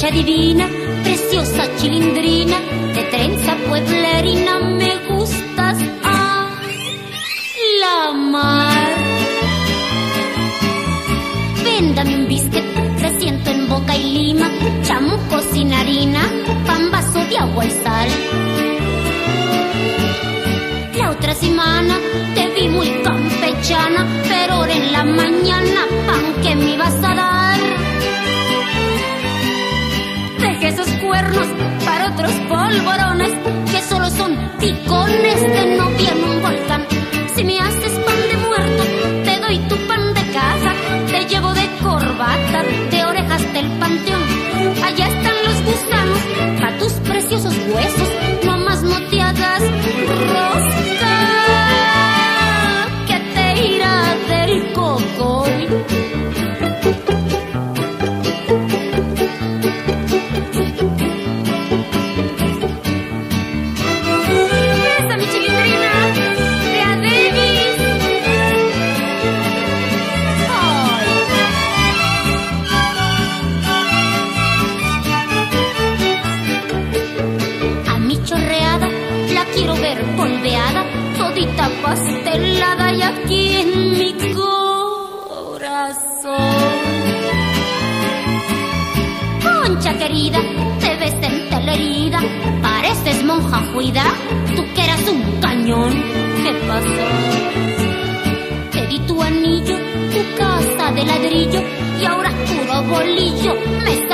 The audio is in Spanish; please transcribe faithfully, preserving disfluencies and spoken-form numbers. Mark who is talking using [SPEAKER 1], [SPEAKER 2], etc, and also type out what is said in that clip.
[SPEAKER 1] Niña divina, preciosa chilindrina, de trenza pueblerina, me gustas a la mar. Véndame un biscuit, reciento en boca y lima, chamuco sin harina, pan, vaso de agua y sal. La otra semana te vi muy campechana, pero ahora en la mañana, pan que me ibas a dar. Deje esos cuernos para otros polvorones, que solo son picones de novia en un volcán. Si me haces pan de muerto, te doy tu pan de caja, te llevo de corbata, de orejas del panteón. Allá están los gusanos, pa' tus preciosos huesos, nomás no te hagas rosca, que te irá del cocoy. ¡Esa mi chilindrina! ¡De a Davis! A mi chorreada la quiero ver polveada, todita pastelada y aquí en mi corazón. Concha querida, te ves entelerida, pareces monja juida, tú que eras un cañón. ¿Qué pasó? Te di tu anillo, tu casa de ladrillo, y ahora puro bolillo me